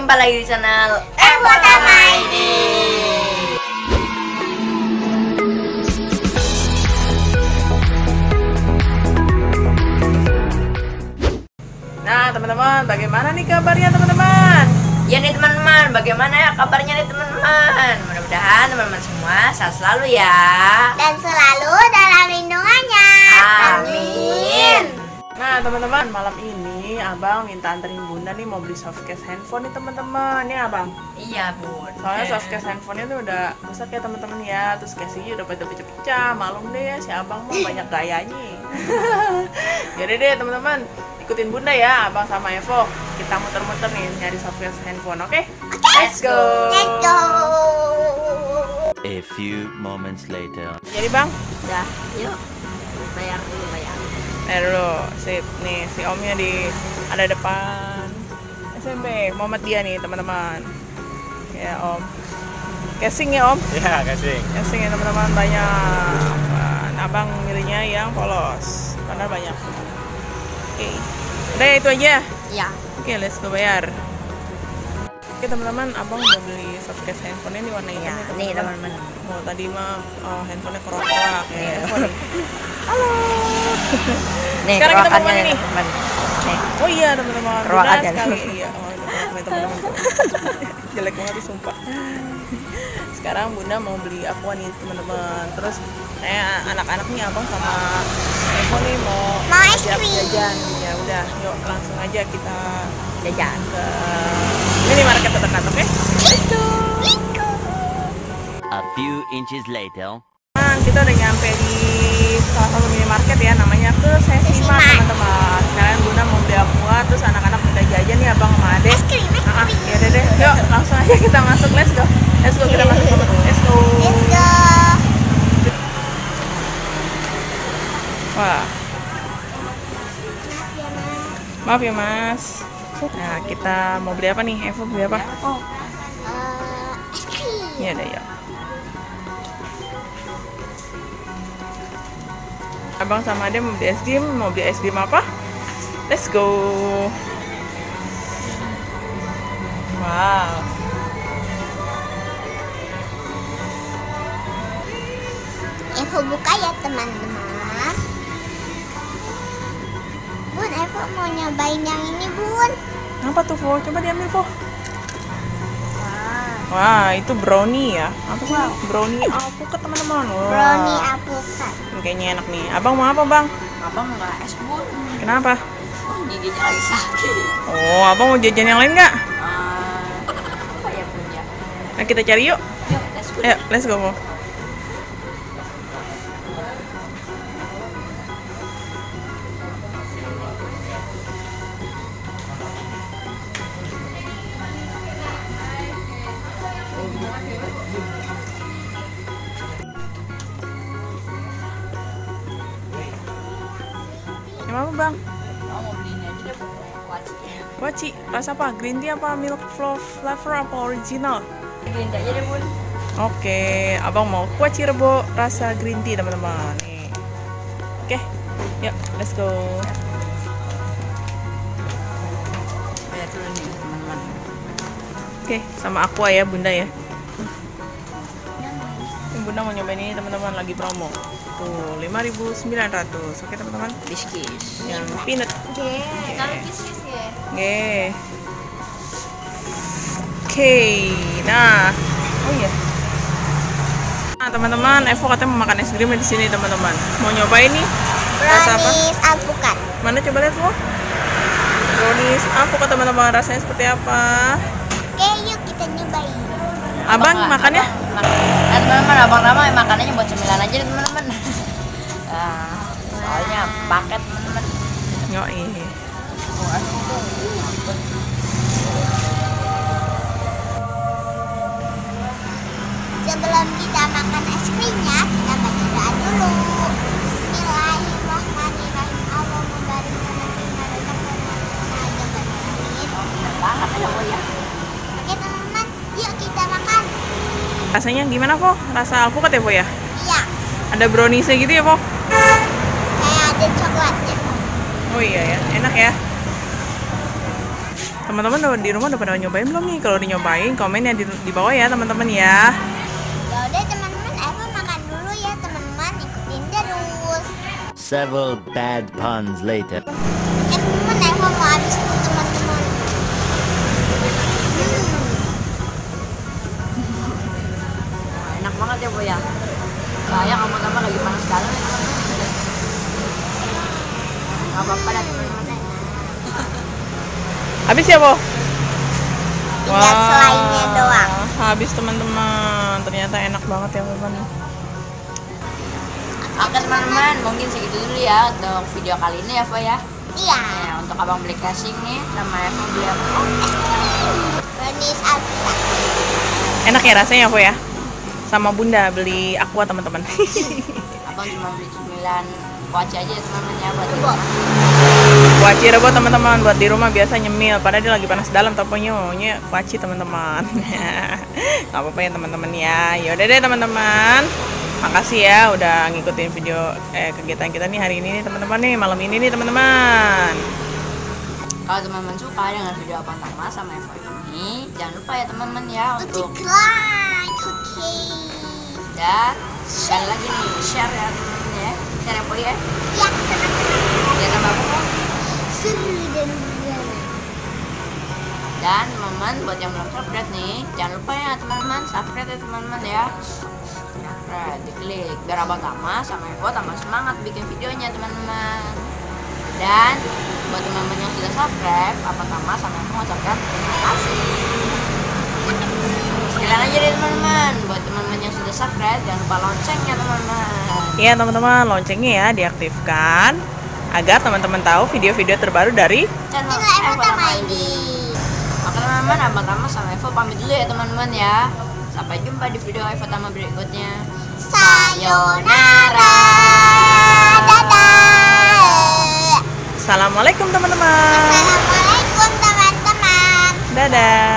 jumpa lagi di channel Evo Tamaidi. Nah teman-teman, bagaimana nih kabarnya teman-teman? Ya nih teman-teman, bagaimana ya kabarnya nih teman-teman? Mudah-mudahan teman-teman semua sehat selalu ya. Dan selalu dalam lindungannya. Amin. Nah teman-teman, malam ini abang minta anterin bunda nih mau beli softcase handphone nih teman-teman. Ya abang? Iya bun. Soalnya softcase handphonenya tuh udah rusak ya teman-teman ya. Terus casingnya udah pada pecah-pecah. Malum deh ya si abang mah banyak gayanya. Jadi deh teman-teman, ikutin bunda ya, abang sama Evo. Kita muter-muter nih nyari softcase handphone, oke? Let's go. Let's go. A few moments later. Jadi bang, Udah, yuk bayar dulu bayar. dulu, sip nih si omnya ada depan SMP Muhammadiyah nih teman-teman. Ya om, casing ya om, Ya, kasih. casing ya teman-teman banyak. Abang milihnya yang polos karena banyak. Oke, udah itu aja. Iya. Oke, let's go bayar. Oke teman-teman, abang udah beli softcase handphonenya di warna hitam Ya, ya nih teman-teman. teman-teman. Oh tadi mah handphonenya keroak-keroak ya. Nih, Evo nih. Halo. Nih Sekarang kita mau keroakannya kemana nih nih? teman. Nih. Oh iya teman-teman, Keroak benar aja. sekali. Iya, oh itu keroak nih teman-teman. Jelek banget tuh sumpah. Sekarang bunda mau beli aqua nih teman-teman. Terus anak-anak nih abang sama Evo nih mau es ajak krim. jajan. Ya udah, yuk langsung aja kita Jajan. ke minimarket terdekat, oke? Let's go. A few inches later. Nah, kita udah nyampe di salah satu minimarket ya, namanya ke Sesima teman-teman. Sekarang bunda mau beli aqua, terus anak-anak udah jajan nih abang sama adek. Es krim, es krim. Ya deh, yuk langsung aja kita masuk, let's go kita masuk, let's go. Let's go. Wah, maaf ya mas. Nah kita mau beli apa nih? Evo beli apa? Oh, es krim. Ya deh ya. Abang sama adek mau beli es krim apa? Let's go. Wow. Evo buka ya teman-teman. Bun, Evo mau nyobain yang ini bun. Apa tuh Vo? Coba diambil Vo. Wah, Wah itu brownie ya? Apa sih? Brownie alpukat teman-teman. Wah. brownie alpukat. Kayaknya enak nih. Abang mau apa bang? Abang nggak es bun. Kenapa? Oh, giginya lagi sakit. Oh, abang mau jajan yang lain nggak? Apa ya punya? Nah, kita cari yuk. Yuk, let's go. Ayo, let's go. Mo. Yang apa bang? Mau beli ini aja deh bun. Kuaci. Waci, rasa apa? Green tea apa milk flavor apa original? Green tea aja deh bun. Oke, abang mau kuaci rebo rasa green tea teman-teman. Nih. Oke, yuk let's go. Bayar dulu nih teman-teman. Oke, sama aqua ya bunda ya. Ini bunda mau nyobain ini teman-teman, lagi promo. Tuh 5.900. Oke teman-teman, Biskis. yang peanut. Oke. Oke. Oke, nah, oh iya. Nah teman-teman, Evo katanya mau makan es krim di sini teman-teman. Mau nyobain nih? Rasa apa? Brownies alpukat. Mana coba lihat Vo? Brownies alpukat teman-teman, rasanya seperti apa? Oke, yuk kita nyobain. Abang makannya? Nah teman-teman, abang Rama makanannya buat cemilan aja deh teman-teman. Nah, soalnya paket teman-teman. Yoi. Sebelum kita makan es krimnya, kita baca doa dulu. Bismillahirrahmanirrahim. Allah membarik Banget ya bu ya. Oke teman-teman, yuk kita makan. Rasanya gimana Vo? Rasa alpukat ya Vo ya? Iya, Ada browniesnya gitu ya Vo? kayak ada coklatnya. Oh iya ya, enak ya. Teman-teman di rumah udah pada nyobain belum nih? Kalau udah nyobain, komen ya di bawah ya teman-teman ya. Ya udah teman-teman, Eva makan dulu ya teman-teman, ikutin terus. Several bad puns later. Ya teman-teman, Eva mau habis tuh teman-teman. Enak banget ya Bu ya. Saya kamu-kamu lagi panas dalam ya teman-teman. Gak apa-apa dah teman-teman. Habis ya, Po? Tinggal selainnya doang. Habis teman-teman. Ternyata enak banget ya, teman-teman. Oke teman-teman, mungkin segitu dulu ya untuk video kali ini ya Po ya. Iya. Nah, untuk abang beli casing nih sama Eva beli apa? Manis apa? Enak ya rasanya, Po ya? Sama Bunda beli aqua, teman-teman. Abang cuma beli cemilan kuaci aja ya teman-teman ya buat di Bu. rumah. Kuaci rebot teman-teman, buat di rumah biasa nyemil. Padahal dia lagi panas dalam toponya kuaci teman-teman. Gak apa-apa ya teman-teman ya. Yaudah deh teman-teman. Makasih ya udah ngikutin video kegiatan kita nih hari ini nih teman-teman nih, malam ini nih teman-teman. Kalau teman-teman suka dengan video Abang Tama sama Eva ini, jangan lupa ya teman-teman ya untuk Like, oke. dan sekali lagi nih share ya teman-teman ya. Share ya Po ya. Ya teman-teman, Biar tambah apa? seru dan berbeda. Dan teman-teman buat yang belum subscribe nih, jangan lupa ya teman-teman subscribe ya teman-teman ya. Subscribe, diklik biar Abang Tama sama Eva tambah semangat bikin videonya teman-teman. Dan buat teman-teman yang sudah subscribe, Abang Tama sama Eva mengucapkan terima kasih. Sekalian aja deh teman-teman, buat teman-teman yang sudah subscribe jangan lupa loncengnya teman-teman. Iya teman-teman, loncengnya ya diaktifkan agar teman-teman tahu video-video terbaru dari Channel Eva Eva Tama Tama ID. Oke teman-teman, Abang Tama sama Eva pamit dulu ya teman-teman ya. Sampai jumpa di video Eva Tama berikutnya. Sayonara. Dadah. Assalamualaikum teman-teman. Assalamualaikum teman-teman. Dadah.